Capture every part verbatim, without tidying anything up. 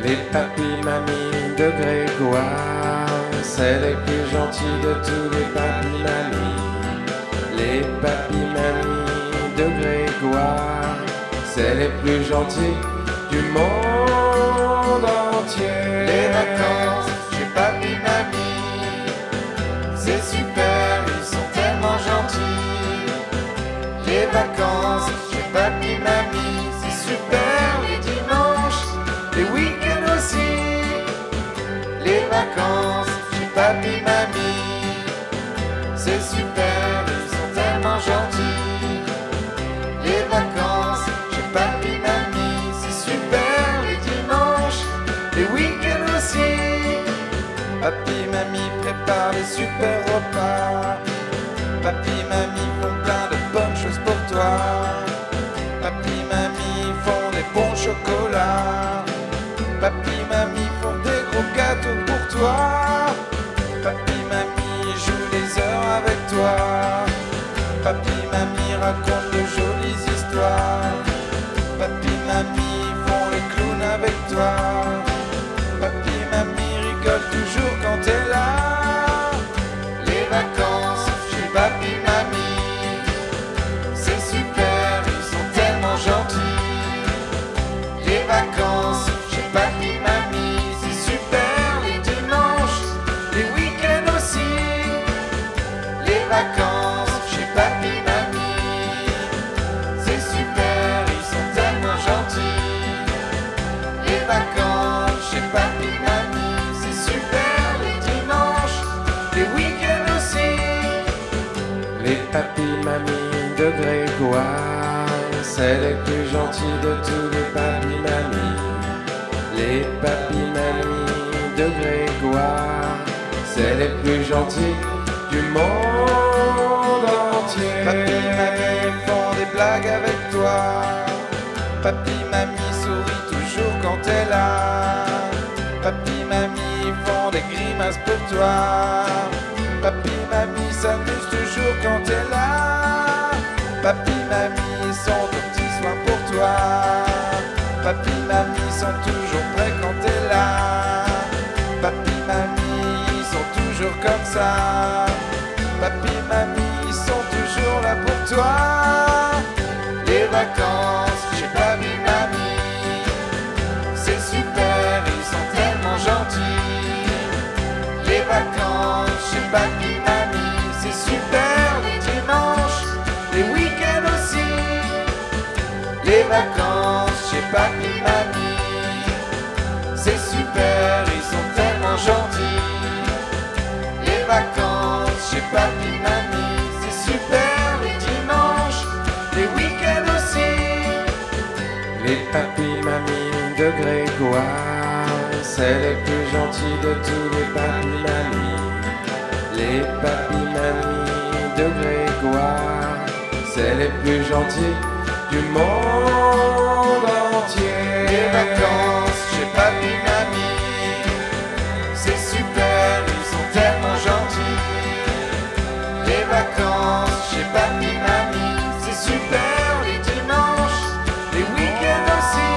Les papis mamies de Grégoire, c'est les plus gentils de tous les papis mamies. Les papis mamies de Grégoire, c'est les plus gentils du monde entier. Les vacances chez papy mamie, c'est super, ils sont tellement gentils. Les vacances chez papy mamie, c'est super, les dimanches, les week-ends aussi. Les vacances chez papy mamie, c'est super, ils sont tellement gentils. Les vacances chez papy mamie, c'est super, les dimanches, les week-ends aussi. Papy mamie prépare des super repas. Papy mamie font plein de bonnes choses pour toi. Papy mamie font des bons chocolats. Papy mamie font des gros gâteaux pour toi. Papy mamie joue les heures avec toi. Papy mamie raconte de jolies histoires. Papy mamie font les clowns avec toi. Papy mamie rigole toujours quand t'es là. Les vacances chez papy mamie, c'est super, ils sont tellement gentils. Les vacances chez papy mamie, c'est super, les dimanches, les week-ends aussi. Les vacances chez papy mamie, c'est super, ils sont tellement gentils. Les vacances chez papy mamie, c'est super, les dimanches, les week-ends aussi. Les papis mamies de Grégoire, c'est les plus gentils de tous les papis mamies. Les papis mamies de Grégoire, c'est les plus gentils du monde entier. Papy mamie font des blagues avec toi. Papy mamie sourit toujours quand t'es là. Papy mamie font des grimaces pour toi. Papy mamie s'amuse toujours quand t'es là. Papy mamie sont aux petits soins pour toi. Papy mamie sont toujours prêts quand t'es là. Papy mamie sont toujours comme ça. Papy mamie sont toujours là pour toi. Les vacances chez papy mamie, c'est super, ils sont tellement gentils. Les vacances chez papy mamie, c'est super, les dimanches, les week-ends aussi. Les vacances chez papy mamie, c'est super, ils sont tellement gentils. Les vacances chez papy mamie, c'est super, les dimanches, les week-ends aussi. Les papis mamies de Grégoire, c'est les plus gentils de tous les papis mamies. Les papis mamies de Grégoire, c'est les plus gentils du monde entier. Les vacances chez papy mamie, c'est super, ils sont tellement gentils. Les vacances chez papy mamie, c'est super, les dimanches, les week-ends aussi.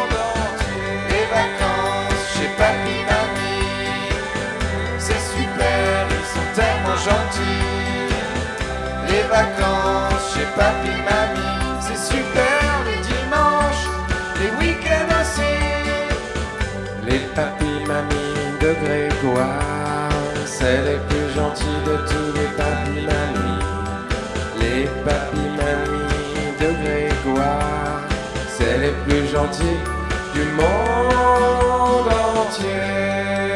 Les vacances chez papy mamie, c'est super, ils sont tellement gentils. Les vacances chez papy mamie, c'est super, les dimanches, les week-ends aussi. Les papis mamies de Grégoire, c'est les plus gentils de tous les papis mamies. Les papis mamies de Grégoire, c'est les plus gentils du monde entier.